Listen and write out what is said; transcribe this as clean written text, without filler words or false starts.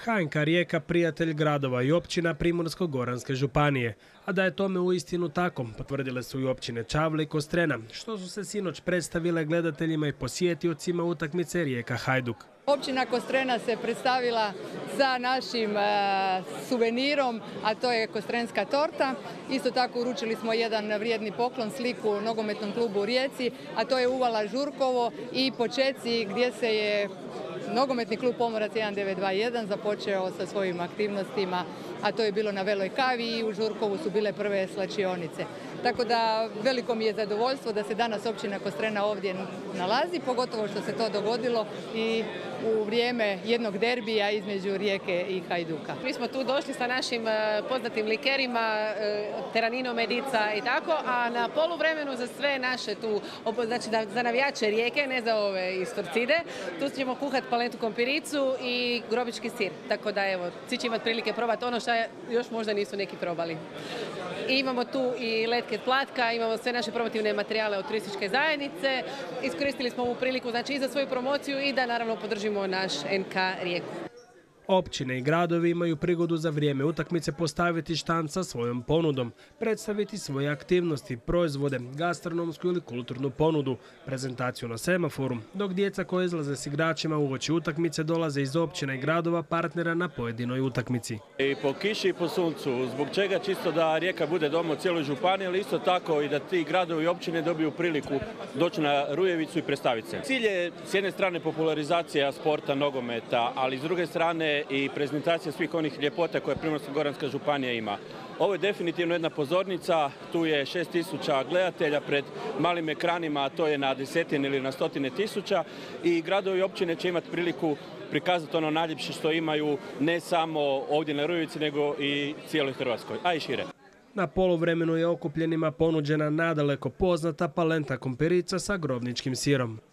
HNK Rijeka prijatelj gradova i općina Primorsko-goranske županije. A da je tome uistinu tako, potvrdile su i općine Čavle i Kostrena, što su se sinoć predstavile gledateljima i posjetiocima utakmice Rijeka-Hajduk. Općina Kostrena se predstavila sa našim suvenirom, a to je kostrenska torta. Isto tako uručili smo jedan vrijedni poklon, sliku nogometnom klubu u Rijeci, a to je Uvala Žurkovo i počeci gdje se je nogometni klub Pomorac 1921 započeo sa svojim aktivnostima, a to je bilo na Veloj Kavi i u Žurkovu su bile prve slačionice. Tako da veliko mi je zadovoljstvo da se danas općina Kostrena ovdje nalazi, pogotovo što se to dogodilo i u vrijeme jednog derbija između Rijeke i Hajduka. Mi smo tu došli sa našim poznatim likerima, teraninom, medica i tako, a na poluvremenu za sve naše tu, znači za navijače Rijeke, ne za ove iz Torcide, tu ćemo kuhati palentu kompiricu i grobički sir. Tako da evo, svi će imati prilike probati ono što još možda nisu neki probali. I imamo tu i letke platka, imamo sve naše promotivne materijale od turističke zajednice. Iskoristili smo ovu priliku znači i za svoju promociju i da naravno podržimo naš NK Rijeku. Općine i gradovi imaju prigodu za vrijeme utakmice postaviti štand sa svojom ponudom, predstaviti svoje aktivnosti, proizvode, gastronomsku ili kulturnu ponudu, prezentaciju na semaforu, dok djeca koja izlaze s igračima uoči utakmice dolaze iz općina i gradova partnera na pojedinoj utakmici. I po kiši i po suncu, zbog čega čisto da Rijeka bude doma u cijeloj županiji, ali isto tako i da ti gradovi i općine dobiju priliku doći na Rujevicu i predstaviti se. Cilj je s jedne strane popularizacija sporta, nogometa, ali s druge strane i prezentacija svih onih ljepota koje Primorsko-goranska županija ima. Ovo je definitivno jedna pozornica, tu je 6000 gledatelja pred malim ekranima, a to je na desetine ili na stotine tisuća i gradovi i općine će imati priliku prikazati ono najljepše što imaju ne samo ovdje na Rujevici nego i cijeloj Hrvatskoj, a i šire. Na poluvremenu je okupljenima ponuđena nadaleko poznata palenta kompirica sa grobničkim sirom.